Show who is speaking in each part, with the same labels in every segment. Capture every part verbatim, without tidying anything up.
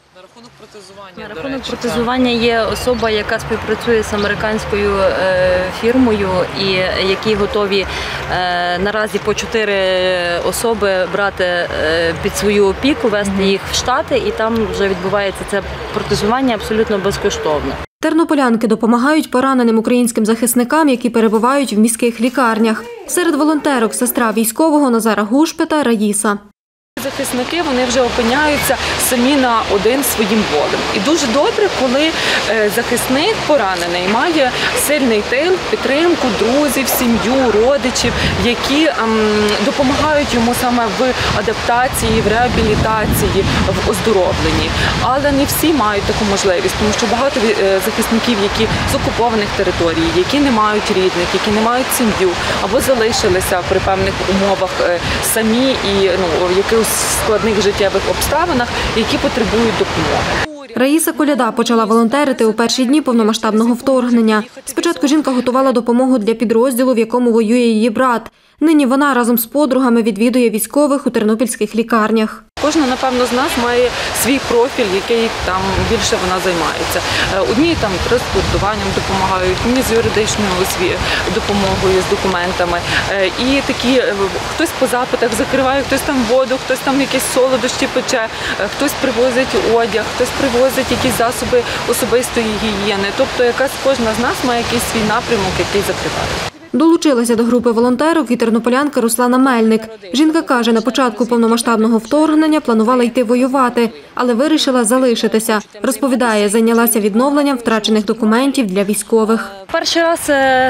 Speaker 1: На рахунок протезування,
Speaker 2: На
Speaker 1: до
Speaker 2: рахунок
Speaker 1: речі,
Speaker 2: протезування є особа, яка співпрацює з американською фірмою і які готові наразі по чотири особи брати під свою опіку, вести їх в Штати, і там вже відбувається це протезування абсолютно безкоштовно.
Speaker 3: Тернополянки допомагають пораненим українським захисникам, які перебувають в міських лікарнях. Серед волонтерок сестра військового Назара Гушпета Раїса.
Speaker 1: Захисники, вони вже опиняються самі на один своїм болем. І дуже добре, коли захисник поранений має сильний тил, підтримку, друзів, сім'ю, родичів, які ем, допомагають йому саме в адаптації, в реабілітації, в оздоровленні. Але не всі мають таку можливість, тому що багато захисників, які з окупованих територій, які не мають рідних, які не мають сім'ю, або залишилися при певних умовах самі і ну, якихось складних життєвих обставинах, які потребують допомоги.
Speaker 3: Раїса Коляда почала волонтерити у перші дні повномасштабного вторгнення. Спочатку жінка готувала допомогу для підрозділу, в якому воює її брат. Нині вона разом з подругами відвідує військових у тернопільських лікарнях.
Speaker 1: Кожна, напевно, з нас має свій профіль, який там більше вона займається. Одні там транспортуванням допомагають, ні з юридичною допомогою, з документами. І такі, хтось по запитах закриває, хтось там воду, хтось там якісь солодощі пече, хтось привозить одяг, хтось привозить якісь засоби особистої гігієни. Тобто якась кожна з нас має якийсь свій напрямок, який закриває.
Speaker 3: Долучилася до групи волонтерок і тернополянка Руслана Мельник. Жінка каже, на початку повномасштабного вторгнення планувала йти воювати, але вирішила залишитися. Розповідає, зайнялася відновленням втрачених документів для військових.
Speaker 2: Перший раз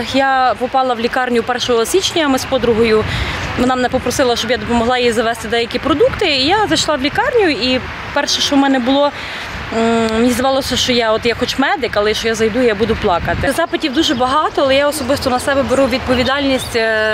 Speaker 2: я попала в лікарню першого січня, ми з подругою, вона мене попросила, щоб я допомогла їй завести деякі продукти, і я зайшла в лікарню, і перше, що в мене було, мені здавалося, що я от я хоч медик, але що я зайду, я буду плакати. Запитів дуже багато, але я особисто на себе беру відповідальність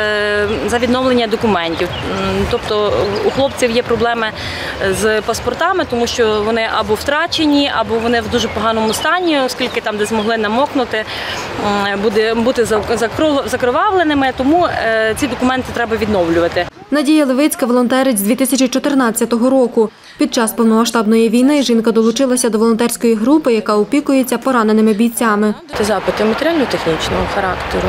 Speaker 2: за відновлення документів. Тобто у хлопців є проблеми з паспортами, тому що вони або втрачені, або вони в дуже поганому стані, оскільки там, де змогли намокнути, буде бути закровавленими, тому ці документи треба відновлювати.
Speaker 3: Надія Левицька волонтерить з дві тисячі чотирнадцятого року. Під час повномасштабної війни жінка долучилася до волонтерської групи, яка опікується пораненими бійцями.
Speaker 4: Запити матеріально-технічного характеру,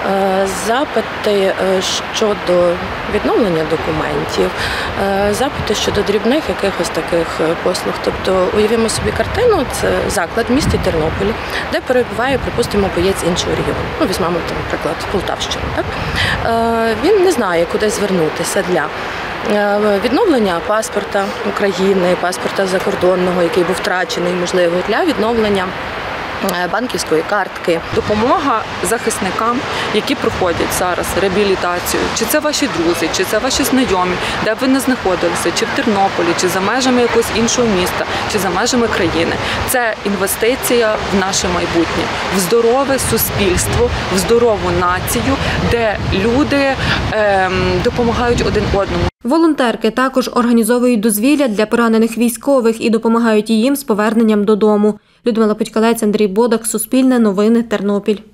Speaker 4: запити щодо відновлення документів, запити щодо дрібних якихось таких послуг. Тобто, уявімо собі картину, це заклад в місті Тернополі, де перебуває, припустимо, боєць іншого регіону. Ну, візьмемо, наприклад, Полтавщину. Так? Він не знає, куди звернутися для відновлення паспорта України, паспорта закордонного, який був втрачений, можливо, для відновлення банківської картки.
Speaker 1: Допомога захисникам, які проходять зараз реабілітацію, чи це ваші друзі, чи це ваші знайомі, де б ви не знаходилися, чи в Тернополі, чи за межами якогось іншого міста, чи за межами країни. Це інвестиція в наше майбутнє, в здорове суспільство, в здорову націю, де люди ем, допомагають один одному.
Speaker 3: Волонтерки також організовують дозвілля для поранених військових і допомагають їм з поверненням додому. Людмила Путькалець, Андрій Бодак, Суспільне новини, Тернопіль.